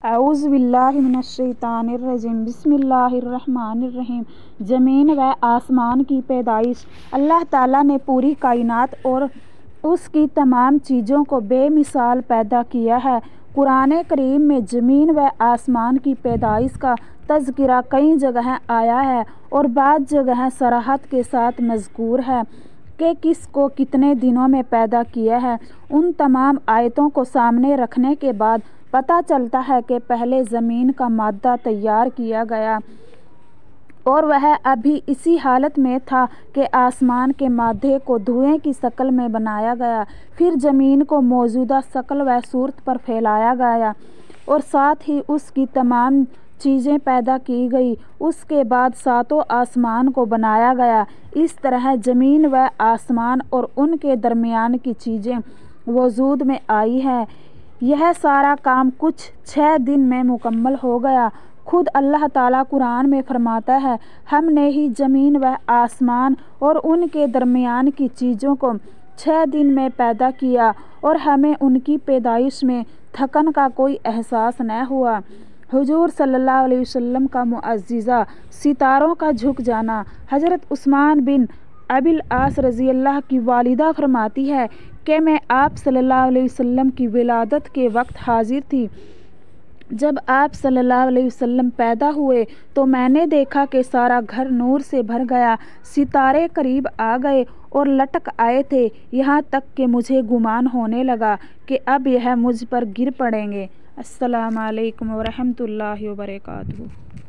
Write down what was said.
اعوذ باللہ من الشیطان الرجیم بسم اللہ الرحمن الرحیم۔ زمین و آسمان کی پیدائش۔ اللہ تعالیٰ نے پوری کائنات اور اس کی تمام چیزوں کو بے مثال پیدا کیا ہے۔ قرآن کریم میں زمین و آسمان کی پیدائش کا تذکرہ کئی جگہیں آیا ہے اور بعض جگہیں صراحت کے ساتھ مذکور ہے کہ کس کو کتنے دنوں میں پیدا کیا ہے۔ ان تمام آیتوں کو سامنے رکھنے کے بعد پتہ چلتا ہے کہ پہلے زمین کا مادہ تیار کیا گیا اور وہ ابھی اسی حالت میں تھا کہ آسمان کے مادے کو دھوئیں کی شکل میں بنایا گیا، پھر زمین کو موجودہ شکل و صورت پر پھیلایا گیا اور ساتھ ہی اس کی تمام چیزیں پیدا کی گئی۔ اس کے بعد ساتوں آسمان کو بنایا گیا۔ اس طرح زمین و آسمان اور ان کے درمیان کی چیزیں وجود میں آئی ہیں۔ یہ سارا کام کچھ 6 دن میں مکمل ہو گیا۔ خود اللہ تعالیٰ قرآن میں فرماتا ہے، ہم نے ہی زمین و آسمان اور ان کے درمیان کی چیزوں کو 6 دن میں پیدا کیا اور ہمیں ان کی پیدائش میں تھکن کا کوئی احساس نہ ہوا۔ حضور صلی اللہ علیہ وسلم کا معجزہ، ستاروں کا جھک جانا۔ حضرت عثمان بن ابی العاص رضی اللہ کی والدہ فرماتی ہے کہ میں آپ صلی اللہ علیہ وسلم کی ولادت کے وقت حاضر تھی۔ جب آپ صلی اللہ علیہ وسلم پیدا ہوئے تو میں نے دیکھا کہ سارا گھر نور سے بھر گیا، ستارے قریب آ گئے اور لٹک آئے تھے، یہاں تک کہ مجھے گمان ہونے لگا کہ اب یہ مجھ پر گر پڑیں گے۔ السلام علیکم ورحمۃ اللہ وبرکاتہ۔